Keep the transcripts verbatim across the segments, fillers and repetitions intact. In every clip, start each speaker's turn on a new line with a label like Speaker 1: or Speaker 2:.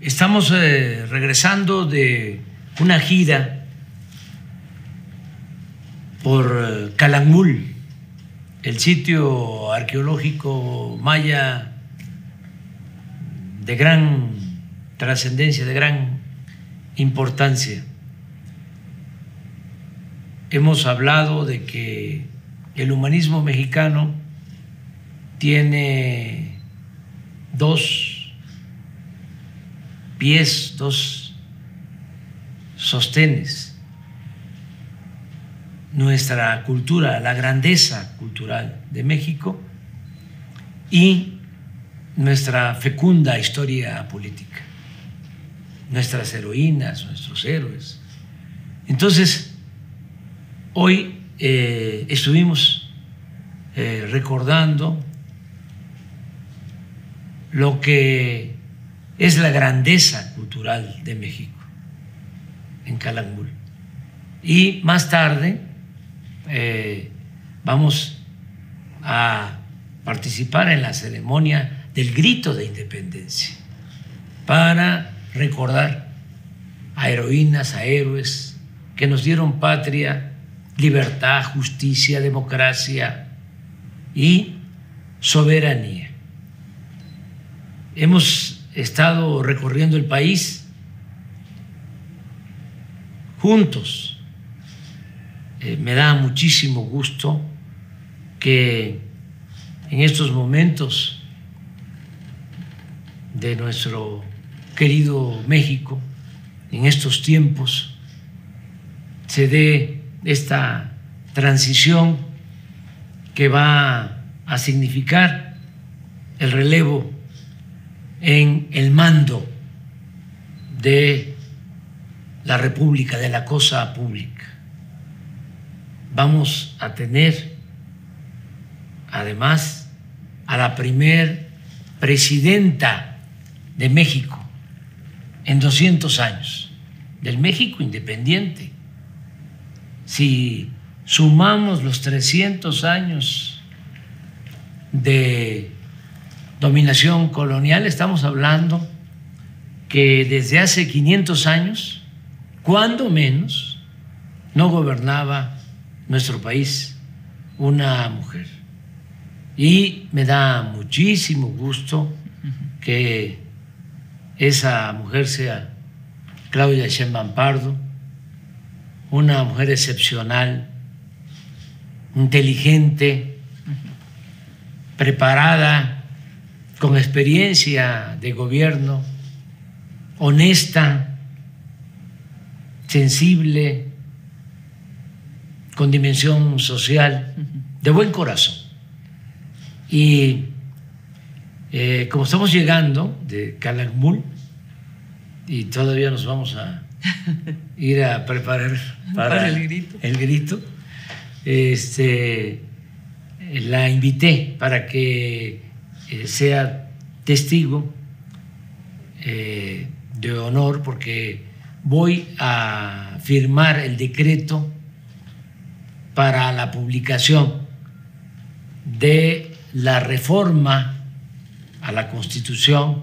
Speaker 1: Estamos eh, regresando de una gira por Calakmul, el sitio arqueológico maya de gran trascendencia, de gran importancia. Hemos hablado de que el humanismo mexicano tiene dos pies, dos sostenes: nuestra cultura, la grandeza cultural de México, y nuestra fecunda historia política, nuestras heroínas, nuestros héroes. Entonces, hoy eh, estuvimos eh, recordando lo que es la grandeza cultural de México en Calakmul. Y más tarde eh, vamos a participar en la ceremonia del grito de independencia para recordar a heroínas, a héroes que nos dieron patria, libertad, justicia, democracia y soberanía. Hemos estado recorriendo el país juntos. Eh, me da muchísimo gusto que en estos momentos de nuestro querido México, en estos tiempos, se dé esta transición que va a significar el relevo en el mando de la República, de la cosa pública. Vamos a tener además a la primer presidenta de México en doscientos años, del México independiente. Si sumamos los trescientos años de dominación colonial, estamos hablando que desde hace quinientos años, cuando menos, no gobernaba nuestro país una mujer. Y me da muchísimo gusto que esa mujer sea Claudia Sheinbaum Pardo, una mujer excepcional, inteligente, preparada, con experiencia de gobierno, honesta, sensible, con dimensión social, de buen corazón. Y eh, como estamos llegando de Calakmul y todavía nos vamos a ir a preparar para,
Speaker 2: para el grito,
Speaker 1: el grito este, la invité para que eh, sea testigo eh, de honor, porque voy a firmar el decreto para la publicación de la reforma a la Constitución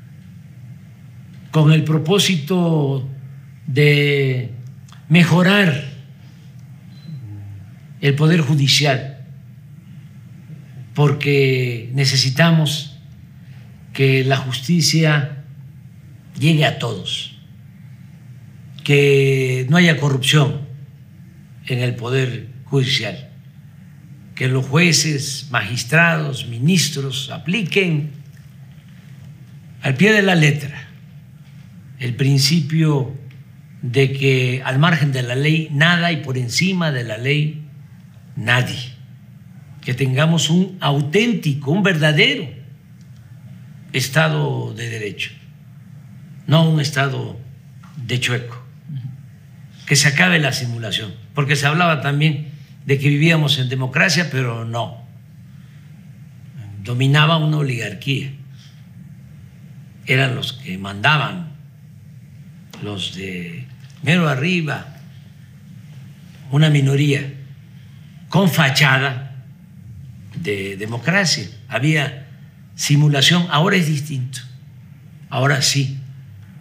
Speaker 1: con el propósito de mejorar el Poder Judicial, porque necesitamos que la justicia llegue a todos, que no haya corrupción en el Poder Judicial, que los jueces, magistrados, ministros apliquen al pie de la letra el principio de que al margen de la ley nada y por encima de la ley nadie, que tengamos un auténtico, un verdadero Estado de Derecho, no un Estado de chueco, que se acabe la simulación, porque se hablaba también de que vivíamos en democracia, pero no, dominaba una oligarquía, eran los que mandaban, los de mero arriba, una minoría con fachada de democracia, había simulación. Ahora es distinto, ahora sí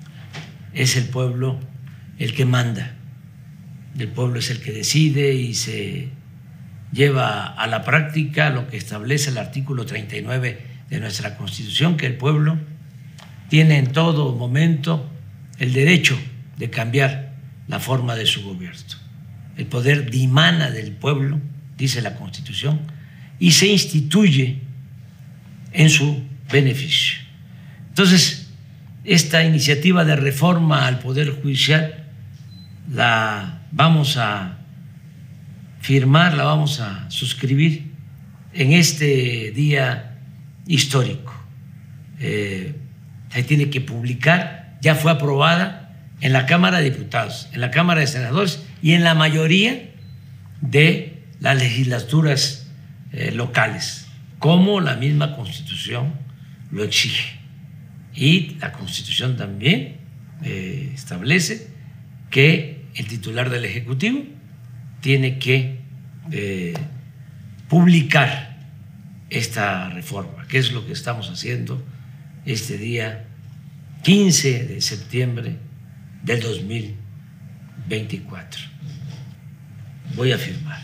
Speaker 1: es el pueblo el que manda, el pueblo es el que decide y se lleva a la práctica lo que establece el artículo treinta y nueve de nuestra Constitución, que el pueblo tiene en todo momento el derecho de cambiar la forma de su gobierno. El poder dimana del pueblo, dice la Constitución, y se instituye en su beneficio. Entonces, esta iniciativa de reforma al Poder Judicial la vamos a firmar, la vamos a suscribir en este día histórico. Eh, se tiene que publicar, ya fue aprobada en la Cámara de Diputados, en la Cámara de Senadores y en la mayoría de las legislaturas eh, locales, como la misma Constitución lo exige. Y la Constitución también eh, establece que el titular del Ejecutivo tiene que eh, publicar esta reforma, que es lo que estamos haciendo este día quince de septiembre del dos mil veinticuatro. Voy a firmar.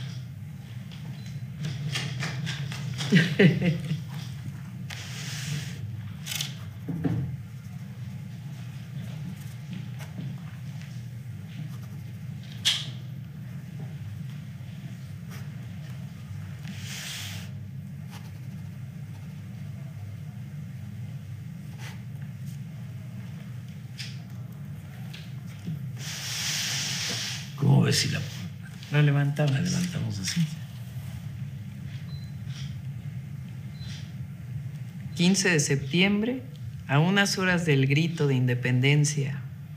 Speaker 1: ¿Cómo ves si la,
Speaker 2: la levantamos?
Speaker 1: La levantamos así.
Speaker 2: quince de septiembre, a unas horas del grito de independencia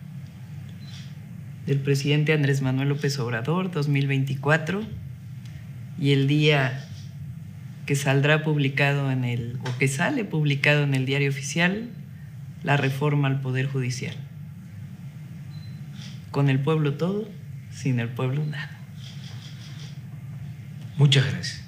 Speaker 2: del presidente Andrés Manuel López Obrador, dos mil veinticuatro, y el día que saldrá publicado en el, o que sale publicado en el Diario Oficial, la reforma al Poder Judicial. Con el pueblo todo, sin el pueblo nada.
Speaker 1: Muchas gracias.